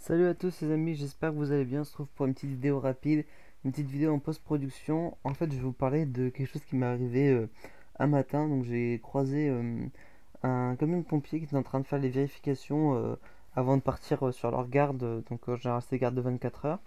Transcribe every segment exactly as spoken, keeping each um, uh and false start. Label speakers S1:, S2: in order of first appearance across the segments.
S1: Salut à tous les amis, j'espère que vous allez bien. On se trouve pour une petite vidéo rapide, une petite vidéo en post-production. En fait, je vais vous parler de quelque chose qui m'est arrivé euh, un matin. Donc, j'ai croisé euh, un camion de pompiers qui était en train de faire les vérifications euh, avant de partir euh, sur leur garde. Donc, euh, j'ai resté garde de vingt-quatre heures.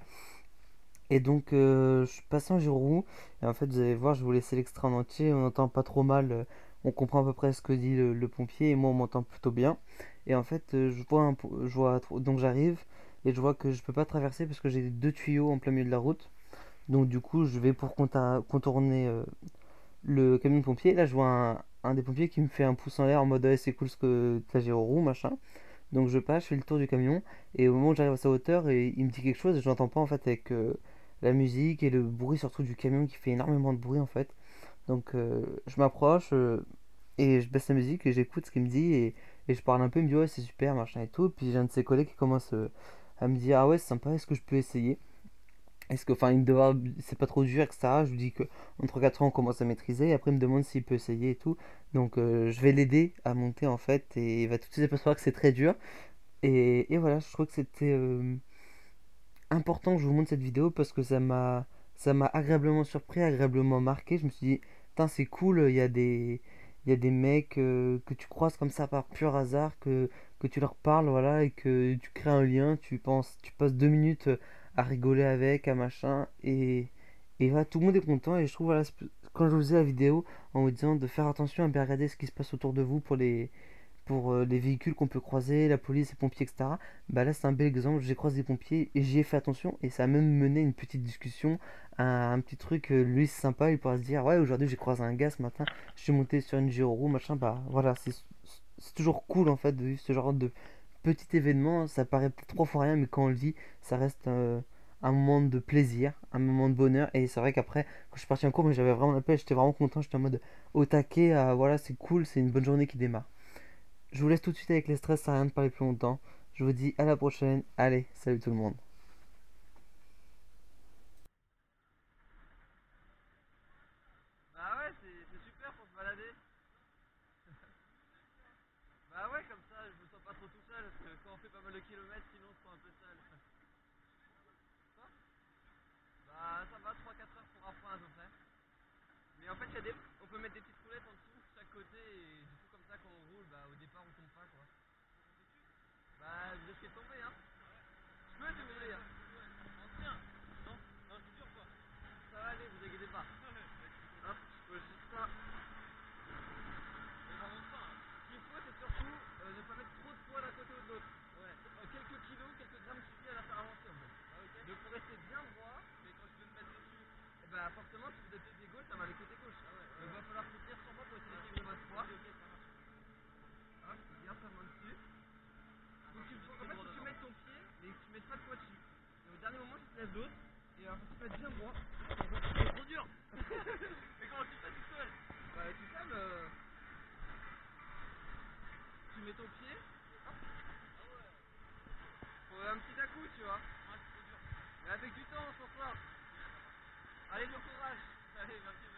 S1: Et donc, euh, je suis passé en gyro. Et en fait, vous allez voir, je vais vous laisser l'extrait en entier. On n'entend pas trop mal. euh, On comprend à peu près ce que dit le, le pompier. Et moi, on m'entend plutôt bien. Et en fait, euh, je vois, un po- je vois, donc j'arrive. Et je vois que je peux pas traverser parce que j'ai deux tuyaux en plein milieu de la route. Donc, du coup, je vais pour conta- contourner euh, le camion de pompier. Là, je vois un, un des pompiers qui me fait un pouce en l'air en mode ouais, c'est cool ce que t'as gyro roue, machin. Donc je passe, je fais le tour du camion, et au moment où j'arrive à sa hauteur, et il me dit quelque chose, et je l'entends pas en fait avec euh, la musique et le bruit surtout du camion qui fait énormément de bruit en fait. Donc euh, je m'approche euh, et je baisse la musique et j'écoute ce qu'il me dit et, et je parle un peu, il me dit ouais c'est super machin et tout. Puis j'ai un de ses collègues qui commence euh, à me dire ah ouais c'est sympa, est-ce que je peux essayer? Est-ce que, enfin, il me demande, c'est pas trop dur, et cetera. Je lui dis que entre quatre ans, on commence à maîtriser. Et après, il me demande s'il peut essayer et tout. Donc, euh, je vais l'aider à monter en fait. Et il va tout de suite s'apercevoir que c'est très dur. Et, et voilà, je trouve que c'était euh, important que je vous montre cette vidéo parce que ça m'a ça m'a agréablement surpris, agréablement marqué. Je me suis dit, putain, c'est cool, il y a des, il y a des mecs euh, que tu croises comme ça par pur hasard, que, que tu leur parles, voilà, et que tu crées un lien, tu penses, tu passes deux minutes à rigoler avec, à machin, et, et voilà, tout le monde est content. Et je trouve, voilà, quand je vous faisais la vidéo en vous disant de faire attention à bien regarder ce qui se passe autour de vous pour les pour euh, les véhicules qu'on peut croiser, la police, les pompiers, et cetera. Bah là, c'est un bel exemple. J'ai croisé des pompiers et j'y ai fait attention et ça a même mené une petite discussion, un, un petit truc. Euh, lui, c'est sympa, il pourra se dire ouais, aujourd'hui j'ai croisé un gars ce matin, je suis monté sur une Giro, machin. Bah voilà, c'est c'est toujours cool en fait de vivre ce genre de petit événement. Ça paraît peut-être trois fois rien, mais quand on le vit, ça reste euh, un moment de plaisir, un moment de bonheur. Et c'est vrai qu'après, quand je suis parti en cours, mais j'avais vraiment la paix, j'étais vraiment content, j'étais en mode au taquet, ah, voilà, c'est cool, c'est une bonne journée qui démarre. Je vous laisse tout de suite avec les stress, ça sert à rien de parler plus longtemps. Je vous dis à la prochaine. Allez, salut tout le monde.
S2: Bah ouais, c'est c'est super pour se balader. Bah ouais, comme ça, je me sens pas trop tout seul, parce que quand on fait pas mal de kilomètres, sinon on se sent un peu seul. Quoi? Bah ça va, trois quatre heures pour apprendre à peu près. Mais en fait, y a des... on peut mettre des petites roulettes en dessous, chaque côté, et du coup, comme ça, quand on roule, bah au départ, on tombe pas, quoi. Bah, vous risquez de tomber, hein. Je peux, si vous voulez, hein. Non, non, c'est dur, quoi. Ça va aller, vous inquiétez pas. Hop, je pose juste ça. Ce qu'il faut, c'est surtout euh, ne pas mettre trop de poids d'un côté ou de l'autre. Ouais. Euh, quelques kilos, quelques grammes suffisent à la faire avancer en fait. Ah, ok. Donc faut rester bien droit. Mais quand je veux me mettre dessus, et bah forcément, si vous êtes pied gauche, ça va aller côté gauche. Ah, ouais, ouais. Donc il va falloir soutenir sur moi pour essayer d'équilibrer votre poids. Ok, ok, ça marche. Hop, garde ta main dessus. Faut que tu, faut, en fait, faut que tu mettes ton pied, mais que tu mettes pas de poids dessus. Et au dernier moment, tu te lèves l'autre. Et alors, faut que tu te mettes bien droit. C'est trop dur. Mais comment tu fais tout seul? Bah tout seul, euh, tu mets ton pied. Faut un petit à coup, tu vois. Ouais, c'est trop dur. Mais avec du temps, on s'en sort. Allez, bon courage. Allez, merci.